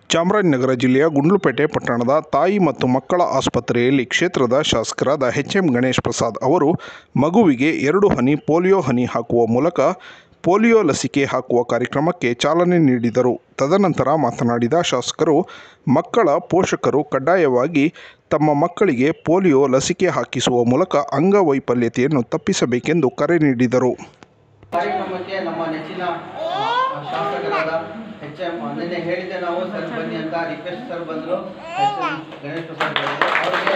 ಚಾಮರಾಜನಗರ ಜಿಲ್ಲೆಯ ಗುಂಡ್ಲುಪೇಟೆ ಪಟ್ಟಣದ ತಾಯಿ ಮತ್ತು ಮಕ್ಕಳ ಆಸ್ಪತ್ರೆಯಲ್ಲಿ ಕ್ಷೇತ್ರದ ಶಾಸಕರಾದ ಎಚ್.ಎಂ. ಗಣೇಶ್ ಪ್ರಸಾದ್ ಅವರು ಮಗುವಿಗೆ 2 ಹನಿ ಪೋಲಿಯೋ ಹನಿ ಹಾಕುವ ಮೂಲಕ ಪೋಲಿಯೋ ಲಸಿಕೆ ಹಾಕುವ ಕಾರ್ಯಕ್ರಮಕ್ಕೆ ಚಾಲನೆ ನೀಡಿದರು. ತದನಂತರ ಮಾತನಾಡಿದ ಶಾಸಕರು, ಮಕ್ಕಳ ಪೋಷಕರು ಕಡ್ಡಾಯವಾಗಿ ತಮ್ಮ ಮಕ್ಕಳಿಗೆ ಪೋಲಿಯೋ ಲಸಿಕೆ ಹಾಕಿಸುವ ಮೂಲಕ ಅಂಗವೈಫಲ್ಯತೆಯನ್ನು ತಪ್ಪಿಸಬೇಕೆಂದು ಕರೆ ನೀಡಿದರು. ಕಾರ್ಯಕ್ರಮಕ್ಕೆ ನಮ್ಮ ನೆಚ್ಚಿನ ಶಾಸಕರಾದ ಎಚ್.ಎಂ. ನಿನ್ನೆ ಹೇಳಿದ್ದೆ ನಾವು ಸರ್ ಬನ್ನಿ ಅಂತ ರಿಕ್ವೆಸ್ಟ್ ಸರ್ ಬಂದರು. ಎಚ್.ಎಂ. ಗಣೇಶ್ ಪ್ರಸಾದ್ ಅವರಿಗೆ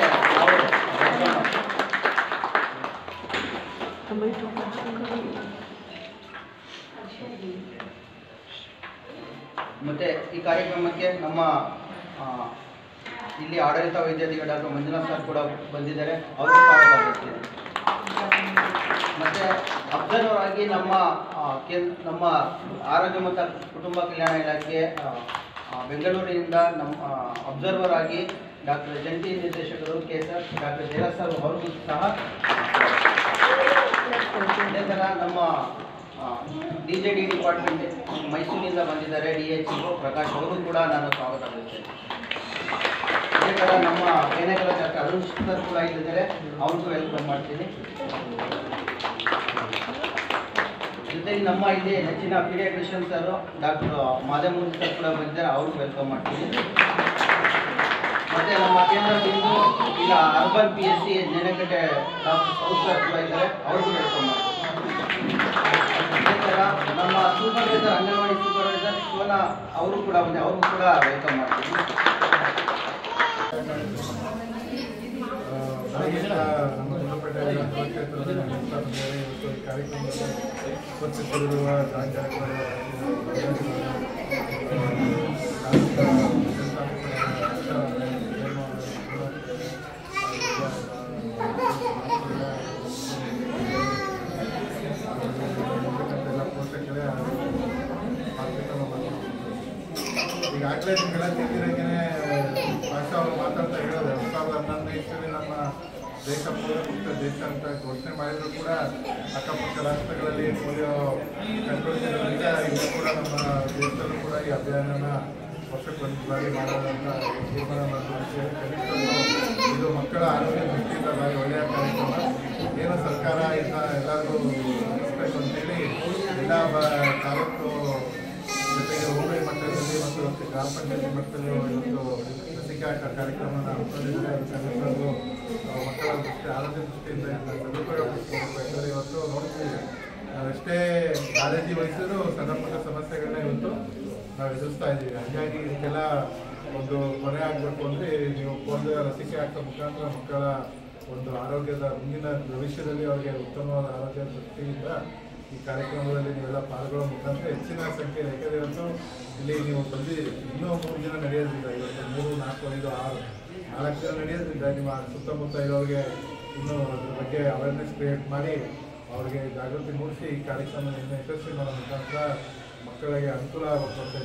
ಮತ್ತೆ ಈ ಕಾರ್ಯಕ್ರಮಕ್ಕೆ ನಮ್ಮ ಇಲ್ಲಿ ಆಡಳಿತ ವೈದ್ಯಾಧಿಕಾರಿ ಡಾಕ್ಟರ್ ಮಂಜುನಾಥ್ ಸರ್ ಕೂಡ ಬಂದಿದ್ದಾರೆ. ಅವರು ಸ್ವಾಗತ ಮಾಡ್ತೀನಿ. ಮತ್ತು ಅಬ್ಸರ್ವರ್ ಆಗಿ ನಮ್ಮ ಆರೋಗ್ಯ ಮತ್ತು ಕುಟುಂಬ ಕಲ್ಯಾಣ ಇಲಾಖೆ ಬೆಂಗಳೂರಿನಿಂದ ನಮ್ಮ ಅಬ್ಸರ್ವರ್ ಆಗಿ ಡಾಕ್ಟರ್ ಜಂಟಿ ನಿರ್ದೇಶಕರು ಕೆ.ಸರ್ ಡಾಕ್ಟರ್ ಜಯರಾಜ್ ಸರ್ ಅವ್ರಿಗೂ ಸಹ, ಅದೇ ಥರ ನಮ್ಮ ಡಿ.ಜೆ.ಡಿ ಡಿಪಾರ್ಟ್ಮೆಂಟ್ ಮೈಸೂರಿನಿಂದ ಬಂದಿದ್ದಾರೆ ಡಿ.ಎಚ್.ಇ ಪ್ರಕಾಶ್ ಅವರು ಕೂಡ ನಾನು ಸ್ವಾಗತ ಮಾಡ್ತೇನೆ. ಅದೇ ಥರ ನಮ್ಮ ಏನೇಕಲ ಡಾಕ್ಟರ್ ಅರುಣ್ ಸರ್ ಕೂಡ ಇಲ್ಲಿದ್ದಾರೆ, ಅವ್ರಿಗೂ ವೆಲ್ಕಮ್ ಮಾಡ್ತೀನಿ. ಜೊತೆಗೆ ನಮ್ಮ ಇಲ್ಲಿ ಹೆಚ್ಚಿನ paediatrician sir doctor Madhemurthy sir ಕೂಡ ಬಂದಿದ್ದಾರೆ, ಅವ್ರಿಗೂ ವೆಲ್ಕಮ್ ಮಾಡ್ತೀನಿ. ಮತ್ತು ನಮ್ಮ ಕೇಂದ್ರ ಬಿಂದು ಇಲ್ಲ urban PSC Nenekatte doctor south sir ಕೂಡ ಇದ್ದಾರೆ, ಅವ್ರಿಗೂ ವೆಲ್ಕಮ್ ಮಾಡ್ತೀನಿ. ಅದೇ ಥರ ನಮ್ಮ ಸೂಪರ್ವೈಸರ್ ಅಂಗನವಾಡಿ ಸೂಪರ್ವೈಸರ್ ಶಿವನ ಅವರು ಕೂಡ ಬಂದೆ, ಅವ್ರಿಗೂ ಕೂಡ ವೆಲ್ಕಮ್ ಮಾಡ್ತೀನಿ. ನಮ್ಮ ಗುಂಡ್ಲುಪೇಟೆ ಕ್ಷೇತ್ರದ ಇವತ್ತು ಈ ಕಾರ್ಯಕ್ರಮದಲ್ಲಿ ಉಪಸ್ಥಿತರಿರುವ ಪೋಷಕರೇ ಈಗಾಗಲೇ ನಿಮ್ಗೆಲ್ಲ ತಿಳಿದಿರೋಂಗೆ ಭಾಷಾ ಅವರು ಮಾತಾಡ್ತಾ ಹೇಳೋದು 2011 ಇಸ್ವಿಯಲ್ಲಿ ನಮ್ಮ ದೇಶ ಪೋಲಿಯೋ ಮುಕ್ತ ದೇಶ ಅಂತ ಘೋಷಣೆ ಮಾಡಿದ್ರು ಕೂಡ ಅಕ್ಕಪಕ್ಕ ರಾಷ್ಟ್ರಗಳಲ್ಲಿ ಪೋಲಿಯೋ ಕಂಡುಹಿಡಿಯೋದ್ರಿಂದ ಇದು ಕೂಡ ನಮ್ಮ ದೇಶದಲ್ಲೂ ಕೂಡ ಈ ಅಭಿಯಾನನ ವರ್ಷಕ್ಕೊಂದು ಬಾರಿ ಮಾಡೋದಂತ ತೀರ್ಮಾನ ಮಾಡಿದ್ದೇವೆ. ಕನಿಷ್ಠ ಇದು ಮಕ್ಕಳ ಆರೋಗ್ಯ ದೃಷ್ಟಿಯಿಂದ ಭಾರಿ ಒಳ್ಳೆಯ ಕಾರ್ಯಕ್ರಮ. ಏನು ಸರ್ಕಾರ ಇದನ್ನ ಎಲ್ಲರಿಗೂ ನಡೆಸಬೇಕು ಅಂತೇಳಿ ಎಲ್ಲ ತಾಲೂಕು ಜೊತೆಗೆ ಹೋಬಳಿ ಮಟ್ಟದಲ್ಲಿ ಮತ್ತು ಗ್ರಾಮ ಪಂಚಾಯತಿ ಮಟ್ಟದಲ್ಲಿ ಇವತ್ತು ಲಸಿಕಾ ಕಾರ್ಯಕ್ರಮನ ಹಮ್ಮಿಕೊಂಡಿದ್ದಾರೆ. ಅದಕ್ಕೆಲ್ಲರೂ ಮಕ್ಕಳ ದೃಷ್ಟಿ ಆರೋಗ್ಯ ದೃಷ್ಟಿಯಿಂದ ಸದುಪಯೋಗಿಸಬೇಕು. ಯಾಕಂದರೆ ಇವತ್ತು ನೋಡ್ತೀವಿ, ನಾವೆಷ್ಟೇ ಕಾಳಜಿ ವಹಿಸಿದ್ರು ಸಣ್ಣ ಪುಟ್ಟ ಸಮಸ್ಯೆಗಳನ್ನ ಇವತ್ತು ನಾವು ಎದುರಿಸ್ತಾ ಇದ್ದೀವಿ. ಹಾಗಾಗಿ ಇದಕ್ಕೆಲ್ಲ ಒಂದು ಕೊನೆ ಆಗಬೇಕು ಅಂದರೆ ನೀವು ಪೋಲಿಯೋ ಲಸಿಕೆ ಹಾಕೋ ಮುಖಾಂತರ ಮಕ್ಕಳ ಒಂದು ಆರೋಗ್ಯದ ಮುಂದಿನ ಭವಿಷ್ಯದಲ್ಲಿ ಅವರಿಗೆ ಉತ್ತಮವಾದ ಆರೋಗ್ಯ ದೃಷ್ಟಿಯಿಂದ ಈ ಕಾರ್ಯಕ್ರಮದಲ್ಲಿ ನೀವೆಲ್ಲ ಪಾಲ್ಗೊಳ್ಳೋ ಮುಖಾಂತರ ಹೆಚ್ಚಿನ ಸಂಖ್ಯೆ, ಯಾಕಂದರೆ ಇವತ್ತು ಇಲ್ಲಿ ನೀವು ಬಂದಿದ್ದೀರಿ, ಇನ್ನೂ 3 ದಿನ ನಡೆಯೋದ್ರಿಂದ ಇವತ್ತು 3, 4, 5, 6, 4 ದಿನ ನಡೆಯೋದ್ರಿಂದ ನಿಮ್ಮ ಸುತ್ತಮುತ್ತ ಇರೋರಿಗೆ ಇನ್ನೂ ಅದ್ರ ಬಗ್ಗೆ ಅವೇರ್ನೆಸ್ ಕ್ರಿಯೇಟ್ ಮಾಡಿ ಅವ್ರಿಗೆ ಜಾಗೃತಿ ಮೂಡಿಸಿ ಈ ಕಾರ್ಯಕ್ರಮ ಇನ್ನೂ ಯಶಸ್ವಿ ಮಾಡೋ ಮುಖಾಂತರ ಮಕ್ಕಳಿಗೆ ಅನುಕೂಲ ಆಗುತ್ತೆ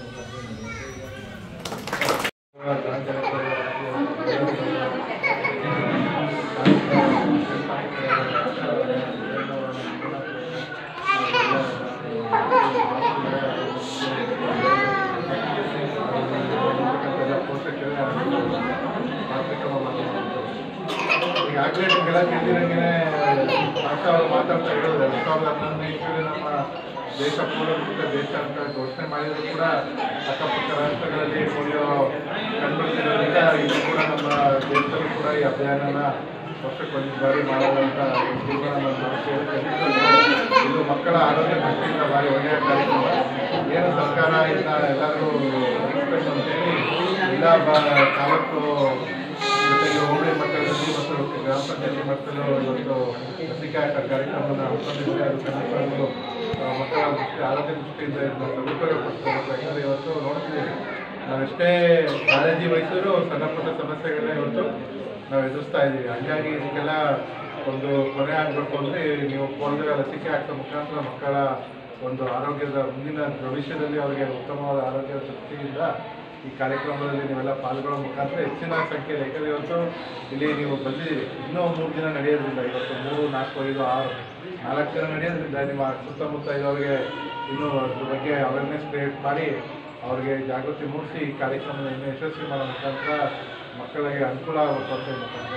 ಈಗಾಗಲೇ ನಿಮಗೆಲ್ಲ ತಿಳಿದಿರೋಂಗೆ ಭಾಷಾ ಅವರು ಮಾತಾಡ್ತಾ ಹೇಳೋದು 2011 ಇಸ್ವಿಯಲ್ಲಿ ನಮ್ಮ ದೇಶ ಪೋಲಿಯೋ ಮುಕ್ತ ದೇಶ ಅಂತ ಘೋಷಣೆ ಮಾಡಿದ್ರು ಕೂಡ ಅಕ್ಕಪಕ್ಕ ರಾಷ್ಟ್ರಗಳಲ್ಲಿ ಪೋಲಿಯೋ ಕಂಡುಹಿಡಿಯೋದ್ರಿಂದ ಇದು ಕೂಡ ನಮ್ಮ ದೇಶದಲ್ಲೂ ಕೂಡ ಈ ಅಭಿಯಾನನ ವರ್ಷಕ್ಕೊಂದು ಬಾರಿ ಮಾಡೋದಂತ ತೀರ್ಮಾನ ಮಾಡಿದ್ದೇವೆ. ಇದು ಮಕ್ಕಳ ಆರೋಗ್ಯ ದೃಷ್ಟಿಯಿಂದ ಭಾರಿ ಒಳ್ಳೆಯ ಕಾರ್ಯಕ್ರಮ. ಏನು ಸರ್ಕಾರ ಇದನ್ನ ಎಲ್ಲರಿಗೂ ನಡೆಸಬೇಕು ಅಂತೇಳಿ ಎಲ್ಲ ತಾಲೂಕು ಜೊತೆಗೆ ಹೋಬಳಿ ಮಟ್ಟದಲ್ಲಿ ಮತ್ತು ಗ್ರಾಮ ಪಂಚಾಯತಿ ಮಟ್ಟದಲ್ಲೂ ಇವತ್ತು ಲಸಿಕಾ ಕಾರ್ಯಕ್ರಮವನ್ನು ಹಮ್ಮಿಕೊಂಡಿದ್ದಾರೆ. ಅದಕ್ಕೆಲ್ಲರೂ ಮಕ್ಕಳ ದೃಷ್ಟಿ ಆರೋಗ್ಯ ದೃಷ್ಟಿಯಿಂದ ಇದನ್ನ ಸದುಪಯೋಗಪಡಿಸಬೇಕು. ಯಾಕಂದರೆ ಇವತ್ತು ನೋಡ್ತೀವಿ, ನಾವೆಷ್ಟೇ ಕಾಳಜಿ ವಹಿಸಿದ್ರು ಸಣ್ಣ ಪುಟ್ಟ ಸಮಸ್ಯೆಗಳನ್ನ ಇವತ್ತು ನಾವು ಎದುರಿಸ್ತಾ ಇದ್ದೀವಿ. ಹಾಗಾಗಿ ಇದಕ್ಕೆಲ್ಲ ಒಂದು ಕೊನೆ ಆಗಬೇಕು ಅಂದರೆ ನೀವು ಪೋಲಿಯೋ ಲಸಿಕೆ ಹಾಕೋ ಮುಖಾಂತರ ಮಕ್ಕಳ ಒಂದು ಆರೋಗ್ಯದ ಮುಂದಿನ ಭವಿಷ್ಯದಲ್ಲಿ ಅವರಿಗೆ ಉತ್ತಮವಾದ ಆರೋಗ್ಯ ದೃಷ್ಟಿಯಿಂದ ಈ ಕಾರ್ಯಕ್ರಮದಲ್ಲಿ ನೀವೆಲ್ಲ ಪಾಲ್ಗೊಳ್ಳೋ ಮುಖಾಂತರ ಹೆಚ್ಚಿನ ಸಂಖ್ಯೆ, ಯಾಕಂದರೆ ಇವತ್ತು ಇಲ್ಲಿ ನೀವು ಬಂದಿದ್ದೀರಿ, ಇನ್ನೂ 3 ದಿನ ನಡೆಯೋದ್ರಿಂದ ಇವತ್ತು 3, 4, 5, 6, 4 ದಿನ ನಡೆಯೋದ್ರಿಂದ ನಿಮ್ಮ ಸುತ್ತಮುತ್ತ ಇರೋರಿಗೆ ಇನ್ನೂ ಅದ್ರ ಬಗ್ಗೆ ಅವೇರ್ನೆಸ್ ಕ್ರಿಯೇಟ್ ಮಾಡಿ ಅವ್ರಿಗೆ ಜಾಗೃತಿ ಮೂಡಿಸಿ ಈ ಕಾರ್ಯಕ್ರಮವನ್ನು ಯಶಸ್ವಿ ಮಾಡೋ ಮುಖಾಂತರ ಮಕ್ಕಳಿಗೆ ಅನುಕೂಲ ಆಗುತ್ತೆ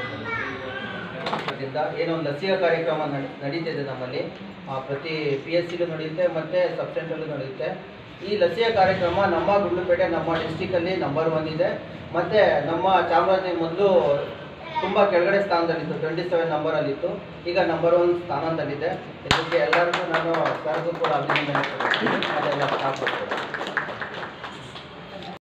ಏನೊಂದು ಲಸಿಕಾ ಕಾರ್ಯಕ್ರಮ ನಡೀತಿದೆ ನಮ್ಮಲ್ಲಿ ಪ್ರತಿ PSCಲೂ ನಡೆಯುತ್ತೆ ಮತ್ತು ಸಬ್ ಸೆಂಟ್ರಲ್ಲೂ ನಡೆಯುತ್ತೆ. ಈ ಲಸಿಕಾ ಕಾರ್ಯಕ್ರಮ ನಮ್ಮ ಗುಂಡ್ಲುಪೇಟೆ ನಮ್ಮ ಡಿಸ್ಟಿಕಲ್ಲಿ ನಂಬರ್ 1 ಇದೆ. ಮತ್ತು ನಮ್ಮ ಚಾಮರಾಜನಗರ ಮೊದಲು ತುಂಬ ಕೆಳಗಡೆ ಸ್ಥಾನದಲ್ಲಿತ್ತು, 27 ನಂಬರಲ್ಲಿತ್ತು. ಈಗ ನಂಬರ್ 1 ಸ್ಥಾನದಲ್ಲಿದೆ. ಇದಕ್ಕೆ ಎಲ್ಲರಿಗೂ ನಾನು ಸರ್ಗೂ ಕೂಡ ಅಭಿನಂದನೆ ಕೊಡ್ತೀನಿ. ಅದೆಲ್ಲ ಸ್ಟಾಫ್